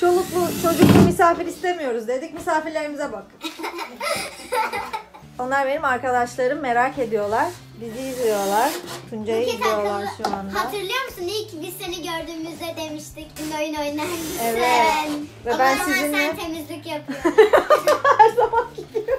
Çoluklu çocuklu misafir istemiyoruz dedik. Misafirlerimize bak. Onlar benim arkadaşlarım, merak ediyorlar. Bizi izliyorlar. Tuncay'ı izliyorlar şu anda. Hatırlıyor musun? İlk biz seni gördüğümüzde demiştik oyun oynar mısın? Evet. Ve O ben zaman sizinle... sen temizlik yapıyorsun. Her zaman gidiyor.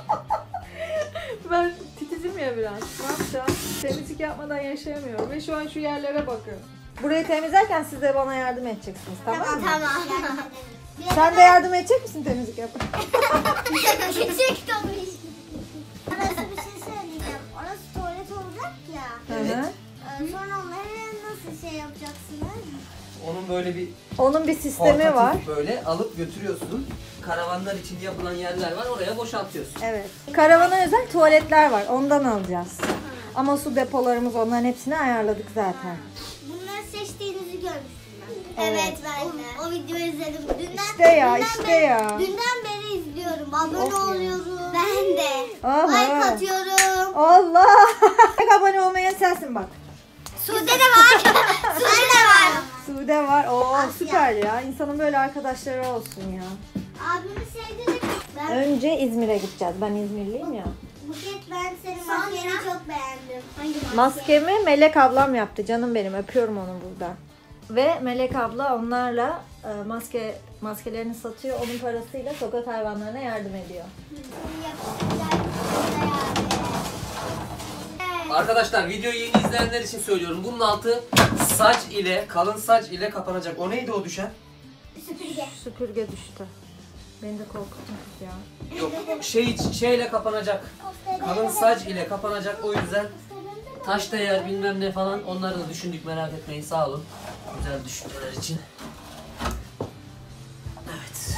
Ben titizim ya biraz. Ne yapacağım? Temizlik yapmadan yaşayamıyorum. Ve şu an şu yerlere bakın. Burayı temizlerken siz de bana yardım edeceksiniz, tamam mı? Tamam. Sen de yardım edecek misin temizlik yapın? Küçük Tomuş. Orası bir şey söyleyeceğim. Orası tuvalet olacak ya. Evet. Sonra onları nasıl şey yapacaksınız? Onun böyle bir Onun bir sistemi var. böyle alıp götürüyorsun. Karavanlar için yapılan yerler var. Oraya boşaltıyorsun. Evet. Karavana özel tuvaletler var. Ondan alacağız. Ama su depolarımız, onların hepsini ayarladık zaten. Bunları seçtiğinizi görmüştüm ben. Evet ben de. O videoyu izledim. İşte ya. Dünden beri izliyorum. Abone Of ya. oluyorum. Ben de. Aha. Like atıyorum. Allah! Abone olmayan sensin bak. Sude de var. Sude de var. Sude var. Oo süper ya. İnsanın böyle arkadaşları olsun ya. Abimi sevdim. Ben Önce İzmir'e gideceğiz. Ben İzmirliyim ya. Buket, ben senin Sonra- maskeni çok beğendim. Hangi Maskemi Melek ablam yaptı. Canım benim. Öpüyorum onu burada. Ve Melek abla onlarla maskelerini satıyor. Onun parasıyla sokak hayvanlarına yardım ediyor. Arkadaşlar videoyu yeni izleyenler için söylüyorum. Bunun altı saç ile, kalın saç ile kapanacak. O neydi o düşen? Süpürge düştü. Beni de korkuttun kız ya. Yok şeyle kapanacak. Kalın saç ile kapanacak. O yüzden taş değer bilmem ne falan onları da düşündük, merak etmeyin, sağ olun. Güzel düşünceler için. Evet.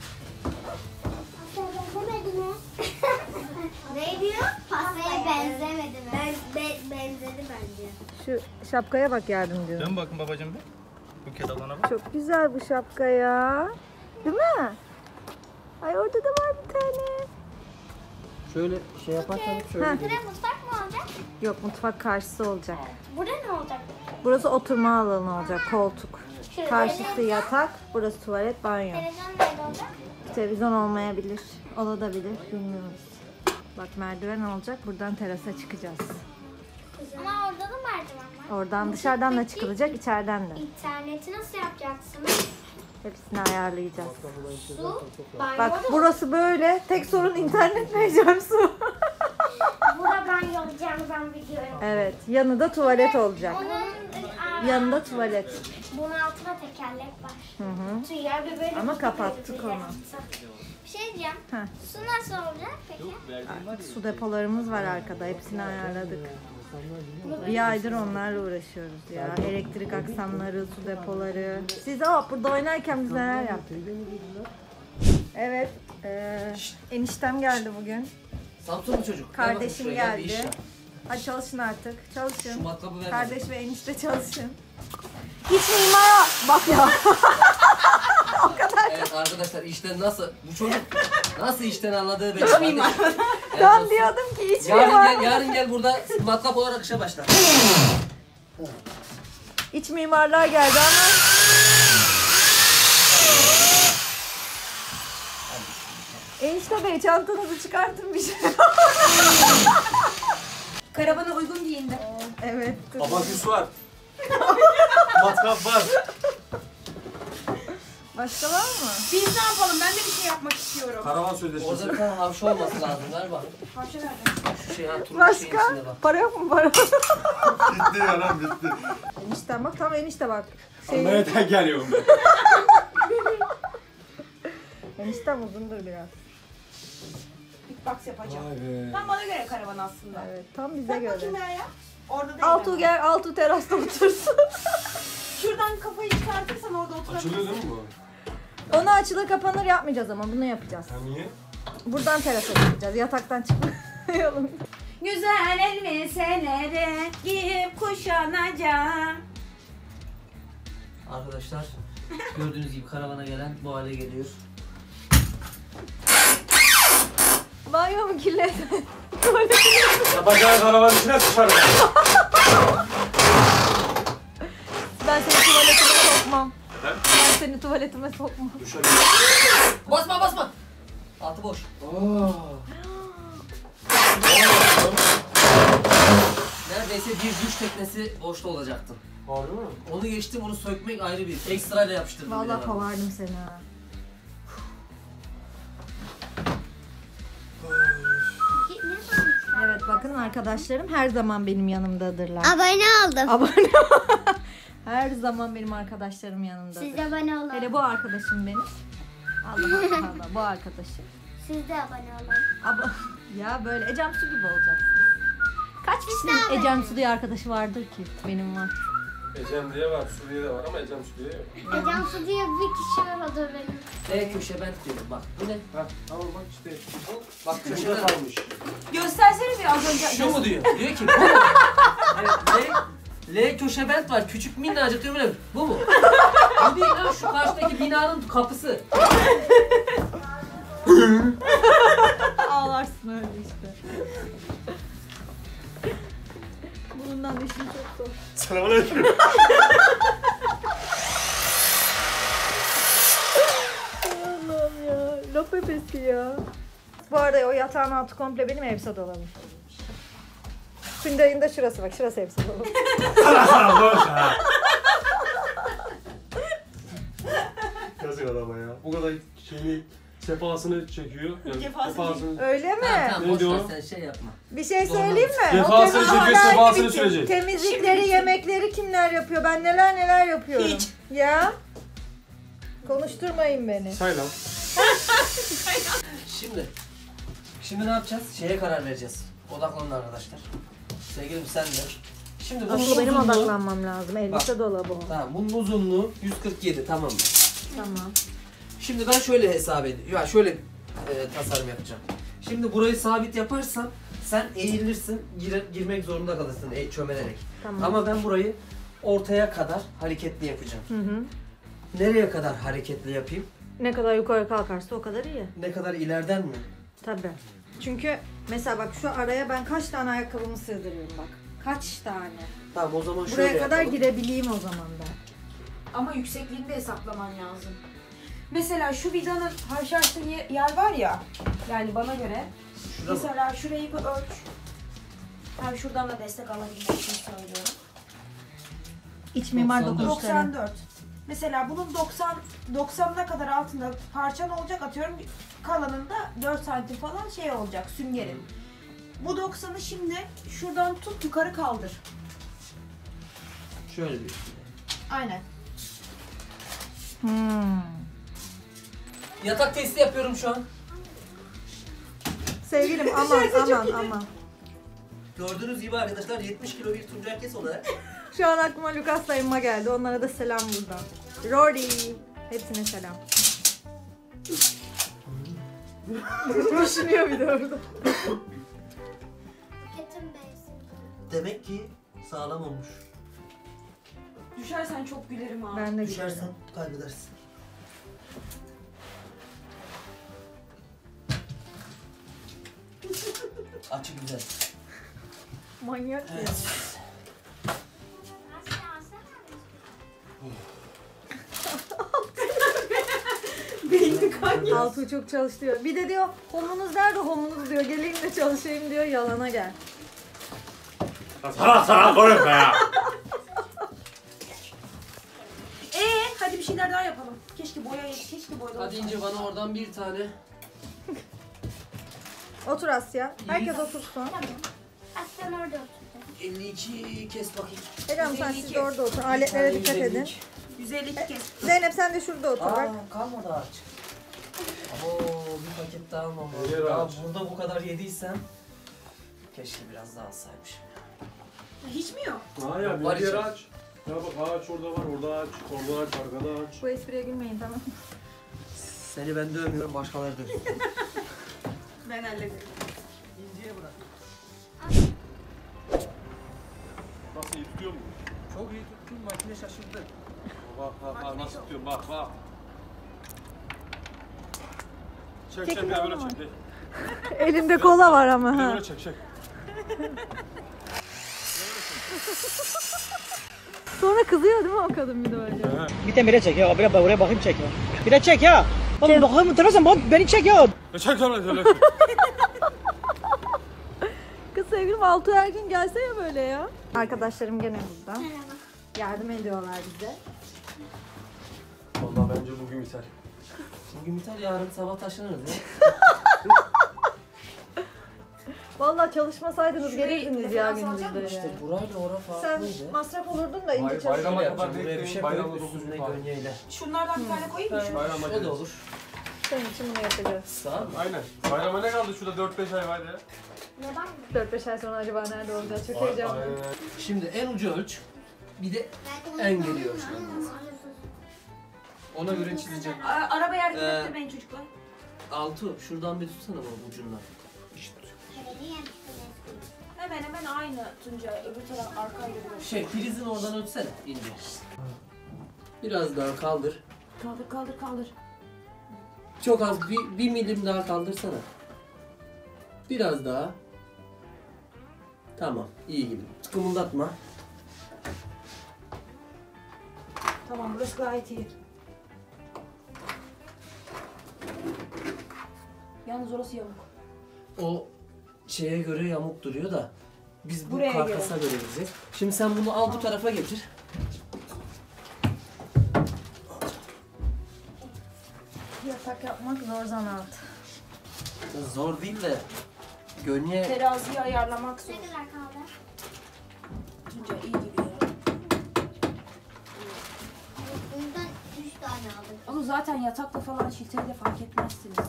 Ne diyor? Pastaya benzemedi mi? Benzedi bence. Şu şapkaya bak yardımcı. Dön bakın babacığım bir. Buket ablana bak. Çok güzel bu şapka ya. Değil mi? Ay orada da var bir tane. Şöyle şey yaparsanız şöyle Ha. gelin. Burada mutfak mı olacak? Yok, mutfak karşısı olacak. Burada ne olacak? Burası oturma alanı olacak, koltuk. Şurada Karşısı yatak, burası tuvalet, banyo. televizyon nerede olacak? Televizyon olmayabilir, olabilir, bilmiyoruz. Bak merdiven olacak, buradan terasa çıkacağız. Ama orada da merdiven var. Oradan dışarıdan da çıkılacak, içeriden de. İnterneti nasıl yapacaksınız? Hepsini ayarlayacağız. Su, banyo Bak burası böyle, tek sorun internet vereceğim su. Burada banyo olacağımızdan biliyorum. Evet, yanında tuvalet olacak. Onun Yanında tuvalet. bunun altına tekerlek var. Hı hı. Tüyler bir böyle Ama kapattık onu. Bir şey diyeceğim. Heh. Su nasıl olacak peki? Su depolarımız var arkada, hepsini ayarladık. Bir aydır onlarla uğraşıyoruz ya. Elektrik aksamları, su depoları. Siz burada oynarken biz neler yaptık? Evet, eniştem geldi bugün. Samsunlu çocuk. Gel bakayım Kardeşim şuraya, bir iş geldi. yap. Hadi çalışın artık, Şu çalışın. matkabı ver. Kardeş ve enişte çalışın. Hiç mimara bak ya. Evet arkadaşlar, işten nasıl, bu çocuk nasıl işten anladığı belli. Hiç mimar. Ben diyordum ki hiç mimar. Yarın gel burada matkap olarak işe başla. İç mimarlar geldi ama. Enişte bey çantanızı çıkartın bir şey. Karavana uygun giyindi. Evet. Abaküs var. Matkap var. Başka var mı? Biz ne yapalım? Ben de bir şey yapmak istiyorum. Karavan sözleşmesi. Orada bir tane havşa olması lazım galiba. Parça nerede? Şu şey, ha, turuncu şeyin Başka? içinde bak. Para yok mu para? Bitti ya lan bitti. Enişten bak, tam enişte bak. Nereden geliyorum ben? Eniştem uzundur biraz. Beatbox yapacağım. Vay be. Tam bana göre karavan aslında. Evet, tam bize Bak göre. bakayım ya. Orada değil. Altuğ ama. gel, Altuğ terasta otursun. Şuradan kafayı çıkartırsan orada oturabilirsin. Açılıyor değil mi bu? Onu açılır kapanır yapmayacağız ama bunu yapacağız. Ha niye? Buradan terasa çıkacağız, yataktan çıkmayalım. Güzel elbiseleri giyip kuşanacağım. Arkadaşlar gördüğünüz gibi karavana gelen bu hale geliyor. Banyo mu kirlendi? Yapacağı karavan içine sıçarım. Ben seni tuvaletine sokmam. Neden? Ben seni tuvaletime sokma. Duşa Basma basma. Altı boş. Neredeyse bir duş teknesi boşta olacaktı. Harbi mi? Onu geçtim, onu sökmek ayrı bir. Ekstra ile yapıştırdım. bir de Vallahi ben. kovardım seni ha. Evet bakın arkadaşlarım her zaman benim yanımdadırlar. Abone oldum. Abone her zaman benim arkadaşlarım yanımdadır. Siz de abone olun. Hele bu arkadaşım benim. Allah Allah Allah bu arkadaşım. Siz de abone olun. Ya böyle Ecem Su gibi olacaksın. Kaç kişinin Ecem Su diye arkadaşı vardır ki? Benim var. Ecem diye var, Suriye de var ama Ecem Suriye yok. Ecem Su diye bir kişi var, o da benim. Köşe ben diyorum bak. Bu ne? Ha, tamam bak işte. Bak Burada köşede kalmış. Göstersene bir az önce. Şu mu diyor? Diyor ki bu mu? Evet, L köşe bent var. Küçük minnacık diyor böyle. Bu mu? Bu değil lan, şu karşıdaki binanın kapısı. Ağlarsın öyle işte. Bundan işim çok zor. Selamünaleyküm. Allah'ım ya. Laf öpesi ya. Bu arada o yatağın altı komple benim elbise dolabım. Sündey'in de şurası bak. Şurası elbise dolabı. Boş ha. Yazık adama ya. O kadar şeyini sefasını çekiyor. Yani Cefasını Öyle mi? Tamam Ne boş diyor? ver, sen şey yapma. Bir şey söyleyeyim mi? Cefasını O çekiyor, temizlikler sefasını bitti. sürecek. Temizlikleri, yemekleri kimler yapıyor? Ben neler yapıyorum. Hiç. Ya. Konuşturmayın beni. Say lan. Şimdi ne yapacağız? Şeye karar vereceğiz. Odaklanın arkadaşlar. Sevgilim sen de. Şimdi bunun Asıl benim uzunluğu... odaklanmam lazım. Elbise dolabı o. Tamam, bunun uzunluğu 147, tamam mı? Tamam. Şimdi ben şöyle hesap edeyim. Ya şöyle tasarım yapacağım. Şimdi burayı sabit yaparsam sen eğilirsin, girmek zorunda kalırsın çömelerek. Tamam. Ama ben burayı ortaya kadar hareketli yapacağım. Hı hı. Nereye kadar hareketli yapayım? Ne kadar yukarı kalkarsa o kadar iyi. Ne kadar ileriden mi? Tabii. Çünkü mesela bak şu araya ben kaç tane ayakkabımı sığdırıyorum bak. Kaç tane. Tamam, o zaman şöyle Buraya kadar yapalım. girebileyim o zaman ben. Ama yüksekliğini de hesaplaman lazım. Mesela şu vidanın haşhaşlı yer var ya, yani bana göre. Şurada mı? Mesela şurayı bir ölç. Hem şuradan da destek alabilmek için söylüyorum. İç mimar 94. dokunuşları. 94. Mesela bunun 90'ına kadar altında parçan olacak, atıyorum kalanında 4 santim falan şey olacak süngerin. Bu 90'ı şimdi şuradan tut, yukarı kaldır. Şöyle bir. Aynen. Yatak testi yapıyorum şu an. Sevgilim aman. Gördüğünüz gibi arkadaşlar 70 kilo bir Tuncay Kes olarak. Şu an aklıma Lucas dayıma geldi. Onlara da selam buradan. Rory. Hepsine selam. Düşünüyor bir de orada. Ketim beysin. Demek ki sağlam olmuş. Düşersen çok gülerim ha. Ben de Düşersen kaybedersin. Açı güzel. manyak ya. Beyni kan. Altuğ çok çalıştırıyor. Bir de diyor homunuz nerede homunuz diyor. Geleyim de çalışayım diyor. Yalana gel. Sana koyun be ya. Hadi bir şeyler daha yapalım. Keşke boya Hadi İnce bana oradan bir tane. Otur Asya. Herkes otursun. Tamam. Aslan orada oturdu. 52 kes bakayım. Ecem sen siz de orada oturun. Aletlere dikkat edin. 152 kez. Zeynep sen de şurada otur bak. Kalmadı ağaç. Oo, bir paket daha almam lazım. Yer Ya ağaç. burada bu kadar yediysem keşke biraz daha alsaymışım. Hiç mi yok? Ha ya Var bir yer içi. aç. Ya bak ağaç orada var, orada ağaç, orada ağaç, arkada ağaç. Bu espriye gülmeyin tamam. Seni ben dövmüyorum, başkaları dövüyor. Ben hallederim. İnciye bırak. Nasıl iyi tutuyor mu? Çok iyi tuttun, makine şaşırdı. Bak nasıl tutuyorum, bak. Çek Çekin bir de böyle oğlum. çek. Elinde kola var ama Bir de ha. böyle çek. Sonra kızıyor değil mi o kadın bir de öyle? Bir de bire çek ya. Oraya bakayım çek ya. Bir de çek ya. Oğlum bakayım utanırsan beni çek ya. Çek lan öyle. Kız sevgilim Altuğ her gün gelse ya böyle ya. Arkadaşlarım gene burada. Merhaba. Yardım ediyorlar bize. Vallahi bence bugün biter. Bugün biter, yarın sabah taşınırız ya. Vallahi çalışmasaydınız gelirdiniz ya referans alacak gündüzleri. İşte burayla ora Sen farklıydı. masraf olurdun da ince Bayram- çalışırdın. bayrama Şöyle kadar yapacağım, buraya bir şey bayramda koyup 9 üstüne gün var. gönyeyle. Şunlardan bir tane koyayım mı? Şunu? Bayrama O da geliriz. olur. Senin için bunu yapacağız. Sağ ol. Aynen. Bayrama ne kaldı şurada 4-5 ay var ya. Neden? 4-5 ay sonra acaba nerede olacağız? Çok heyecanlıyım. Aynen. Şimdi en ucu ölç. Bir de en geliyor ölçmem lazım. Ona göre çizeceğim. Araba yardım Ee, ettirmeyin çocuklar. Altu, şuradan bir tutsana bana ucundan. Hemen hemen aynı Tuncay. Öbür taraf arkayla burası. Şey, prizin oradan ölçsene ince. Biraz daha kaldır. Kaldır kaldır kaldır. Çok az, bir milim daha kaldırsana. Biraz daha. Tamam, iyi gibi. Kımıldatma. Tamam burası gayet iyi. Yalnız orası yamuk. O şeye göre yamuk duruyor da biz bu Buraya karkasa göre gideceğiz. Şimdi sen bunu al bu tarafa getir. Yatak yapmak zor zanaat. Zor değil de gönye Teraziyi ayarlamak zor. Ne kadar kaldı? Tuncay iyi gidiyor. Bundan 3 tane aldım. Onu zaten yatakla falan şilteyle fark etmezsiniz.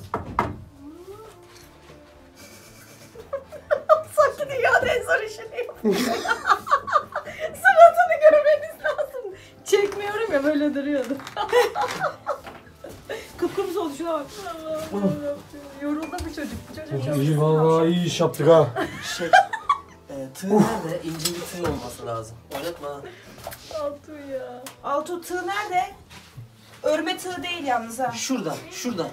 Sanki dünyanın en zor işini yapıyor. Suratını görmeniz lazım. Çekmiyorum ya böyle duruyordu. Kıpkırmızı oldu şuna bak. Yoruldu bu çocuk. Bu çocuk İyi vallahi iyi iş yaptık ha. şey tığ nerede? İnce bir tığ olması lazım. Oynatma. Altuğ ya. Altuğ tığ nerede? Örme tığ değil yalnız ha. Şuradan, şuradan.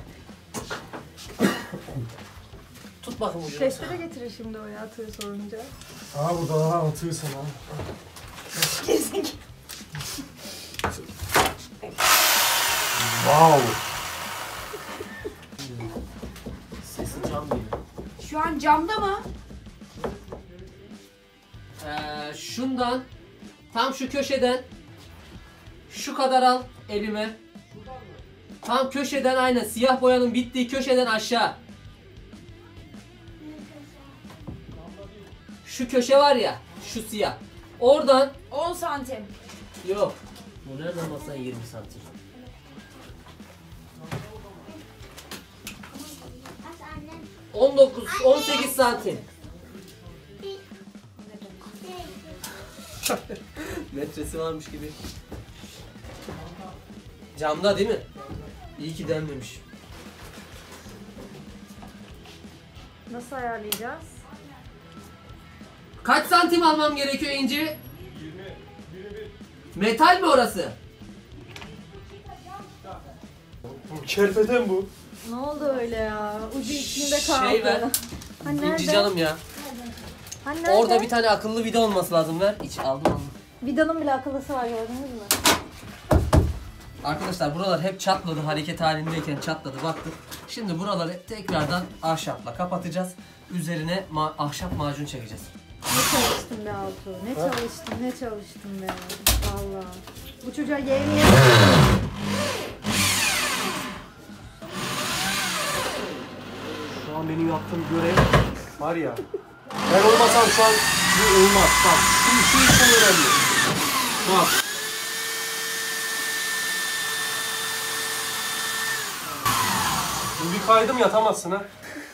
Tut bakayım ucunu. Testere getirir şimdi o ya tığ sorunca. Ha bu daha atıyor sana. Wow. Sesi cam gibi. Şu an camda mı? Şundan tam şu köşeden şu kadar al elime. Tam köşeden aynen siyah boyanın bittiği köşeden aşağı. Şu köşe var ya, şu siyah. Oradan 10 santim. yok. Bu nereden baksan 20 santim. 19, 18 santim. Metresi varmış gibi. Camda değil mi? İyi ki denmemiş. Nasıl ayarlayacağız? Kaç santim almam gerekiyor İnci? Metal mi orası? Bu kerpeten bu. Ne oldu öyle ya? Ucu içinde kaldı. Şey ver. Ha İnci nerede? canım ya. Ha nerede? Orada bir tane akıllı vida olması lazım, ver. İç aldım. Vidanın bile akıllısı var gördünüz mü? Arkadaşlar buralar hep çatladı, hareket halindeyken çatladı, baktık. Şimdi buraları tekrardan ahşapla kapatacağız. Üzerine ahşap macun çekeceğiz. Ne çalıştın be Altuğ? Ne çalıştın be. Vallahi. Bu çocuğa yemeğe... Şu an benim yaptığım görev var ya. Ben olmasam şu an bu olmaz. Bak şu iş çok önemli. Bak. Şimdi bir kaydım yatamazsın ha.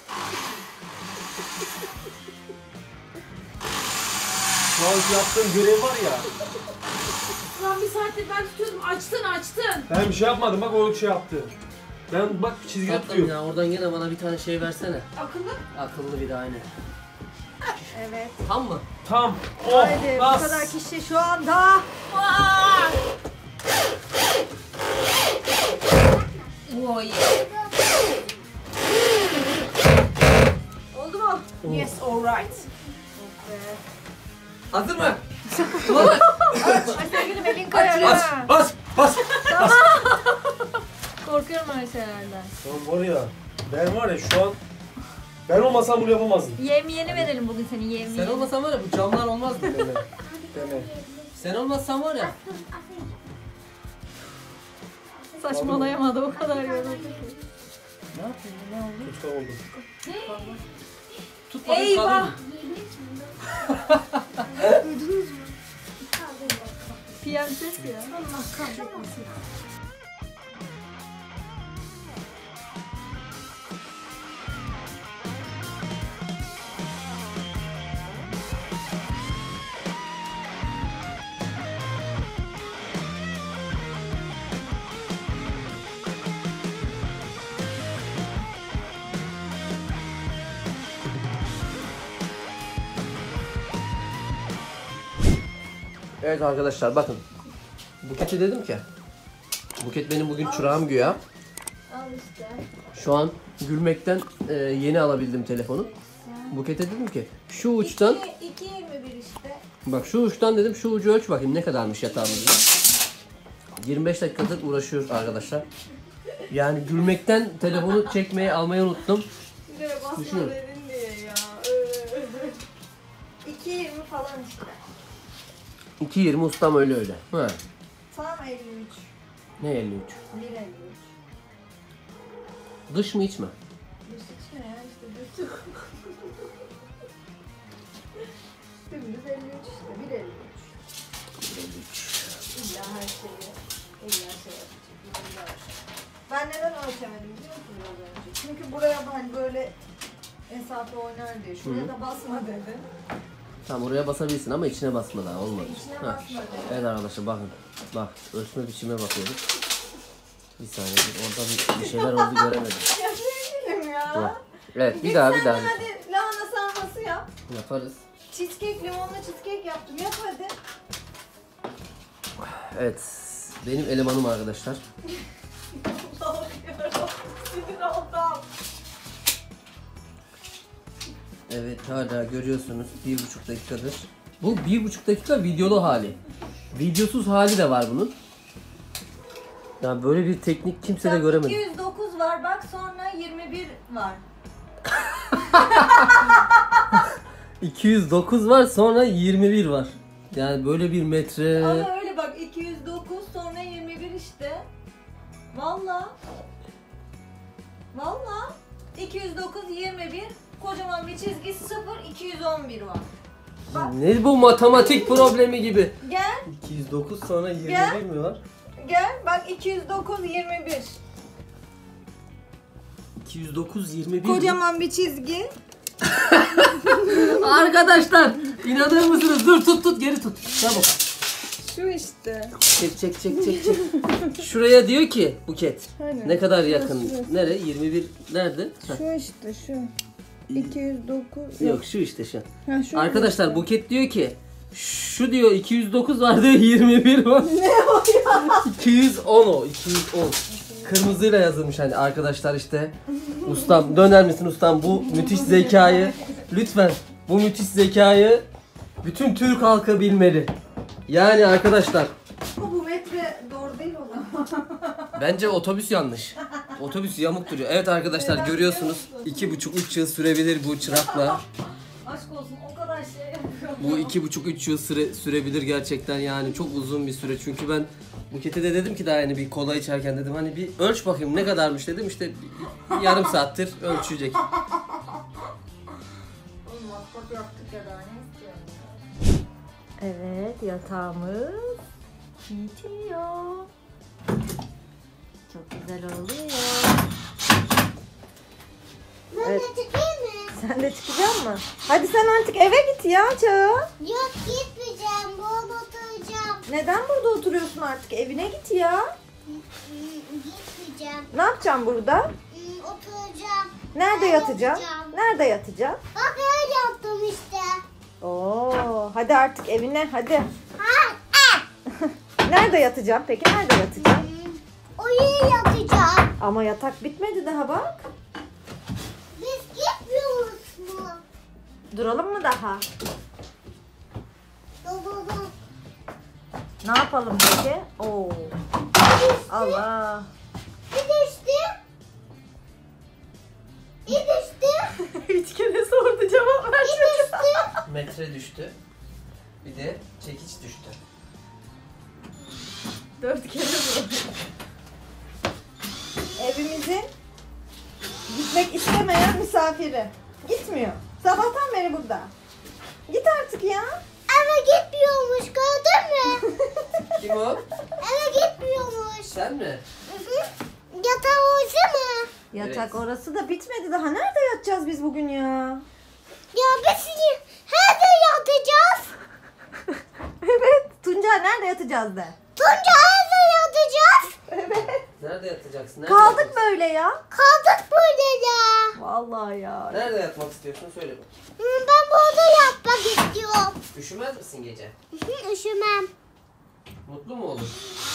Şu anki yaptığım görev var ya. Ulan bir saattir ben tutuyordum. Açtın. Ben bir şey yapmadım bak o şey yaptı. Ben bak çizgi Tatlım tutuyor. ya, oradan gene bana bir tane şey versene. Akıllı. Akıllı vida aynı. Evet. Tam mı? Tam. Oh, Haydi bu bas. kadar kişi şu anda. Oy. Oldu mu? Yes, alright. Hazır mı? Kıvırcık. Ay sevgilim elin kayar Bas, ha. bas. Korkuyorum öyle şeylerden. Lan var ya, ben var ya şu an, ben olmasam bunu yapamazdım. Yemyeni verelim bugün senin yemyeni. Sen olmasan var ya bu camlar olmazdı. Deme. Sen olmazsan var ya. Saçmalayamadı o kadar yoruldu ki. Ne yapıyorsun? Ne oldu? Usta oldum. Tut bakayım Eyvah! kalır mı? Piyanses ya. Evet arkadaşlar bakın. Buket'e dedim ki. Buket benim bugün çırağım güya. Al işte. Şu an gülmekten yeni alabildim telefonu. Buket'e dedim ki şu uçtan 2.21 işte. bak şu uçtan dedim şu ucu ölç bakayım ne kadarmış yatağımız. 25 dakikadır uğraşıyoruz arkadaşlar. Yani gülmekten telefonu çekmeye almayı unuttum. Düşünün. dedin diye ya. 2.20 falan işte. 2.20 ustam öyle. Ha. Tam 53. Ne 53? 1.53. Dış mı iç mi? Düz içme ya işte düz. Dümdüz 53 işte 1.53. İlla her şeyi. İlla şey yapacak. Ben neden ölçemedim biliyor musun biraz önce? Çünkü buraya ben böyle mesafe oynar diye. Şuraya da basma dedi. Tamam oraya basabilirsin ama içine basma daha olmadı. İçine Ha. basma dedi. Evet arkadaşlar bakın. Bak ölçme biçime bakıyoruz. Bir saniye orada bir şeyler oldu göremedim. Ya sevgilim ya. Bak. Evet bir Git daha. sen de hadi lahana sarması yap. Yaparız. Cheesecake, limonlu cheesecake yaptım. Yap hadi. Evet. Benim elemanım arkadaşlar. Sinir oldum. Evet hala görüyorsunuz 1,5 dakikadır. Bu 1,5 dakika videolu hali. Videosuz hali de var bunun. Ya böyle bir teknik kimse de göremedi. 209 var bak sonra 21 var. 209 var sonra 21 var. Yani böyle bir metre. Ama öyle bak 209 sonra 21 işte. Valla. Valla. 209 21 kocaman bir çizgi 0 211 var. Ne bu matematik problemi gibi. Gel 209 sonra 21 Gel. mi var? gel bak 209 21. 209 21. Kocaman bir çizgi. Arkadaşlar inanır mısınız? Dur tut geri tut. Çabuk. Şu işte. Çek. Şuraya diyor ki Buket. Hani? Ne kadar yakın? Nere? 21 nerede? Ha. Şu işte şu. 209. Yok şu işte şu. Ha, şu Arkadaşlar Buket diyor ki şu diyor 209 var diyor 21 var. Ne o ya? 210 o 210. Kırmızıyla yazılmış hani arkadaşlar işte. Ustam döner misin ustam bu müthiş zekayı lütfen bu müthiş zekayı bütün Türk halkı bilmeli. Yani arkadaşlar Bu metre doğru değil o zaman. bence otobüs yanlış. Otobüs yamuk duruyor. Evet arkadaşlar görüyorsunuz 2,5-3 yıl sürebilir bu çırakla. Aşk olsun o kadar şey yapıyorum. Bu 2,5-3 yıl sürebilir gerçekten yani çok uzun bir süre. Çünkü ben Buket'e de dedim ki daha yani bir kola içerken dedim hani bir ölç bakayım ne kadarmış dedim işte bir yarım saattir ölçecek. Oğlum matkap yaptık ya daha ne istiyorsun? Evet yatağımız bitiyor. Çok güzel oluyor. Ben Evet. de çıkayım mı? Sen de çıkacak mısın? Hadi sen artık eve git ya Çağ. Yok gitmeyeceğim. Burada oturacağım. Neden burada oturuyorsun artık? Evine git ya. Gitmeyeceğim. Ne yapacaksın burada? Oturacağım. Nerede Ben yatacaksın? yatacağım. Nerede yatacaksın? Bak öyle yaptım işte. Oo, hadi artık evine hadi. Ha, Nerede yatacaksın peki? Nerede yatacaksın? oraya yatacağım. Ama yatak bitmedi daha bak. Biz gitmiyoruz mu? Duralım mı daha? Dur. Ne yapalım peki? Oo. Allah. Bir düştü. Bir düştü. 3 kere sordu cevap ver çocuğa. Metre düştü. Bir de çekiç düştü. 4 kere sordu. Evimizin gitmek istemeyen misafiri. Gitmiyor. Sabahtan beri burada. Git artık ya. Eve gitmiyormuş, gördün mü? Kim o? Eve gitmiyormuş. Sen mi? Yatağı olsa mı? Yatak Evet. orası da bitmedi daha. Nerede yatacağız biz bugün ya? Ya biz nerede yatacağız? Evet. Tuncay nerede yatacağız de. Tunca nerede yatacağız? Evet. Nerede yatacaksın? Nerede Kaldık yatacaksın? böyle ya. Kaldık burada ya. Vallahi ya. Nerede yatmak istiyorsun? Söyle bak. Ben burada yatmak istiyorum. Üşümez misin gece? Üşümem. Mutlu mu olur?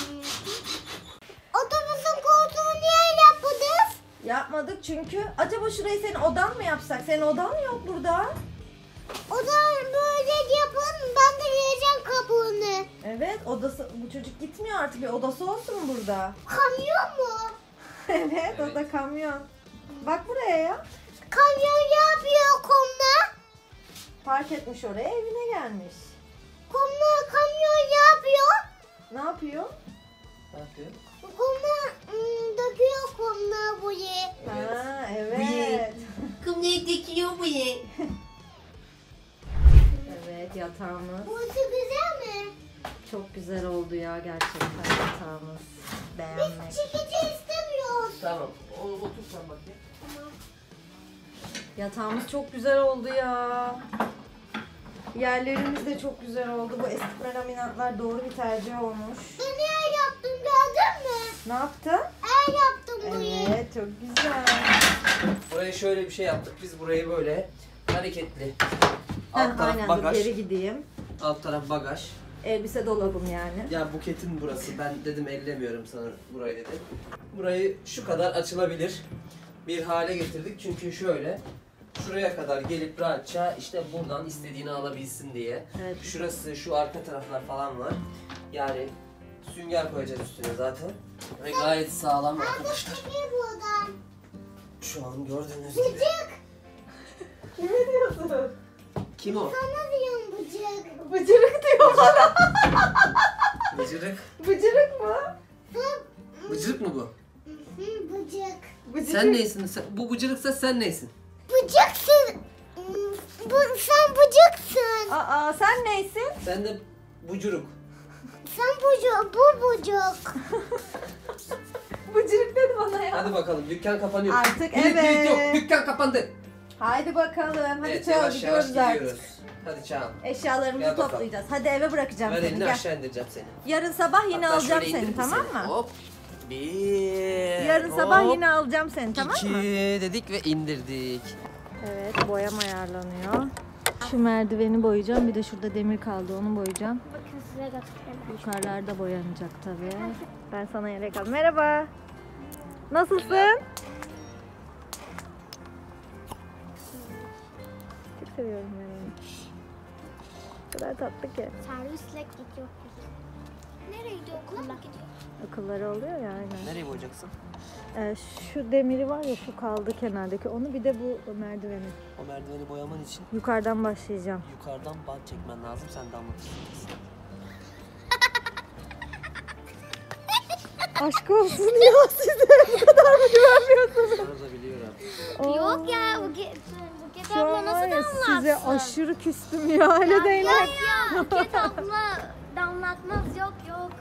Otobüsün koltuğunu niye yapmadınız? Yapmadık çünkü. Acaba şurayı senin odan mı yapsak? Senin odan mı yok burada? O zaman böyle yapın, ben de yiyeceğim kabuğunu. Evet, odası. Bu çocuk gitmiyor artık. Bir odası olsun burada. Kamyon mu? Evet, o da kamyon. Bak buraya ya. Kamyon ne yapıyor kumda? Park etmiş oraya, evine gelmiş. Kamyon ne yapıyor? Ne yapıyor? Ne yapıyor? Kumda döküyor kumda buraya. Ha, evet. Kumları döküyor bu ye. Evet, yatağımız. Burası güzel mi? Çok güzel oldu ya gerçekten yatağımız. Beğenmek. Çekici istemiyoruz. Tamam. Otur sen bakayım. Yatağımız çok güzel oldu ya. Yerlerimiz de çok güzel oldu. Bu esitme laminatlar doğru bir tercih olmuş. Ben el yaptım, gördün mü? Ne yaptın? El yaptım burayı. Evet, çok güzel. Buraya şöyle bir şey yaptık. Biz burayı böyle hareketli. Alt Heh, taraf aynen, dur, bagaj. geri gideyim. Alt taraf bagaj. Elbise dolabım yani. Ya Buket'in burası. Ben dedim ellemiyorum sana burayı dedim. Burayı şu kadar açılabilir bir hale getirdik. Çünkü şöyle şuraya kadar gelip rahatça işte buradan istediğini alabilsin diye. Evet. Şurası, şu arka taraflar falan var. Yani sünger koyacağız üstüne zaten. Ve gayet sağlam arkadaşlar. Çekil buradan. Şu an gördüğünüz gibi. Bıcık. Kime diyorsun? Kim o? Sana diyorum bıcık. Bıcırık diyor bana. Bıcırık. Bıcırık mı? Bıcırık mı bu? Hı, bıcık. Bıcırık. Sen neysin? Bu bıcırıksa sen neysin? Bıcıksın. Sen bıcıksın. Aa, sen neysin? Sen de bucuruk. Sen bıcık, bu bıcık. Bıcırık dedi bana ya. Hadi bakalım dükkan kapanıyor. Artık Bilet, bilet evet. yok, dükkan kapandı. Haydi bakalım. Hadi Evet, çağır, yavaş yavaş gidiyoruz gidiyoruz. artık. Hadi Çağan. Eşyalarımızı Gel bakalım. toplayacağız. Hadi eve bırakacağım Ver seni. elini Gel. aşağı indireceğim seni. Yarın sabah yine Hatta alacağım şöyle seni, indireyim tamam seni. mı? Hop. Bir. Yarın sabah hop, yine alacağım seni, tamam İki mı? dedik ve indirdik. Evet, boyam ayarlanıyor. Şu merdiveni boyayacağım. Bir de şurada demir kaldı, onu boyayacağım. Bakın size göstereyim. Yukarılarda boyanacak tabii. Ben sana yelek aldım. Merhaba. Nasılsın? Çok seviyorum ben onu. O kadar tatlı ki. Servisle gidiyor. Nereye gidiyor? Okula mı gidiyor? Akılları oluyor ya aynen. Nereye boyayacaksın? Şu demiri var ya, şu kaldı kenardaki. Onu bir de bu merdiveni. O merdiveni boyaman için Yukarıdan başlayacağım. yukarıdan bant çekmen lazım. Sen de anlatırsın. Aşk olsun ya, size bu kadar mı güvenmiyorsunuz? Sana da biliyorum. Yok ya, Buket Şu an abla var nasıl ya, size damlatsın? aşırı küstüm ya. Öyle değil mi? Ya Buket abla damlatmaz, yok.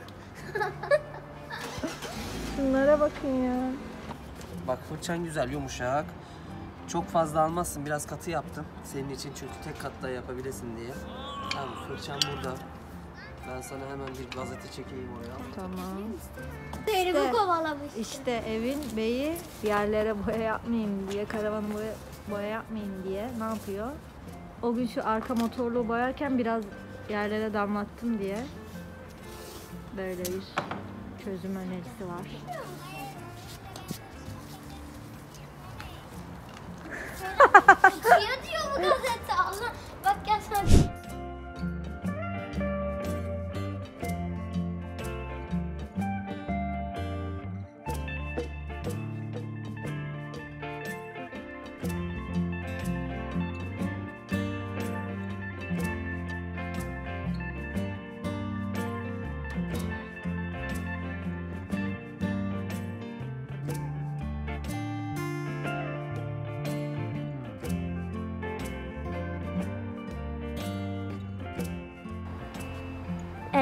Şunlara bakın ya. Bak fırçan güzel, yumuşak. Çok fazla almazsın. Biraz katı yaptım. Senin için çünkü tek katta yapabilesin diye. Tamam, fırçan burada. Ben sana hemen bir gazete çekeyim oraya. Tamam. Derimi kovalamış. İşte evin beyi bir yerlere boya yapmayayım diye, karavanı boya yapmayayım diye ne yapıyor? O gün şu arka motorluğu boyarken biraz yerlere damlattım diye böyle bir çözüm önerisi var. Ya diyor bu gazete Allah. Bak gel sen.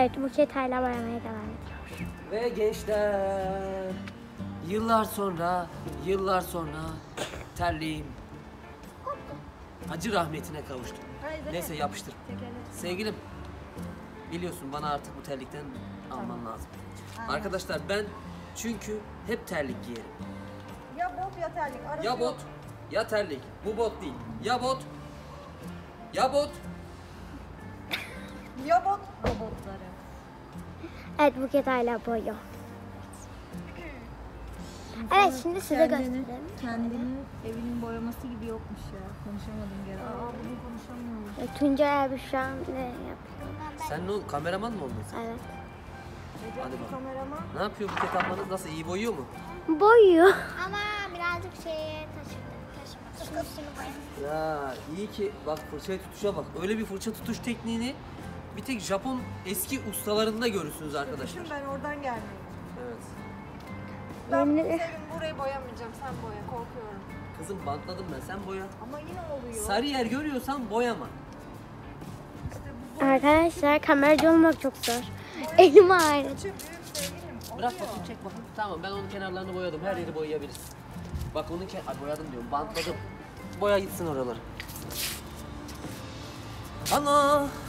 Evet, Buket hala boyamaya devam ediyor. Ve gençler, yıllar sonra terliğim acı rahmetine kavuştu. Neyse yapıştır. Sevgilim, biliyorsun bana artık bu terlikten alman lazım. Arkadaşlar ben çünkü hep terlik giyerim. Ya bot ya terlik. Arası Ya yok. bot ya terlik. Bu bot değil. Ya bot ya bot. Ya bot. Robotları. Evet, Buket hala boyuyor. Evet, şimdi size göstereyim. Kendinin evinin boyaması gibi yokmuş ya. Konuşamadım gene. Bugün konuşamıyorum. Tuncay abi şu an ne yapıyor? Sen ne kameraman mı oldun sen? Evet. Hadi bakalım. Kameraman. Ne yapıyor Buket ablanız? Nasıl, iyi boyuyor mu? Boyuyor. Ama birazcık şeye taşımak. Şunun üstünü boyamak. Ya iyi ki bak fırçayı tutuşa bak. Öyle bir fırça tutuş tekniğini bir tek Japon eski ustalarında görürsünüz arkadaşlar. Ben oradan gelmeyeyim. Evet. Ben Yemin- senin burayı boyamayacağım. Sen boya. Korkuyorum. Kızım bantladım ben, sen boya. Ama yine oluyor. Sarı yer görüyorsan boyama. Arkadaşlar kameracı olmak çok zor. Elim ağrıyor. Bırak bakayım, çek bakayım. Tamam, ben onun kenarlarını boyadım. Her yeri boyayabiliriz. Bak onun boyadım diyorum, bantladım. Boya gitsin oraları. Ana!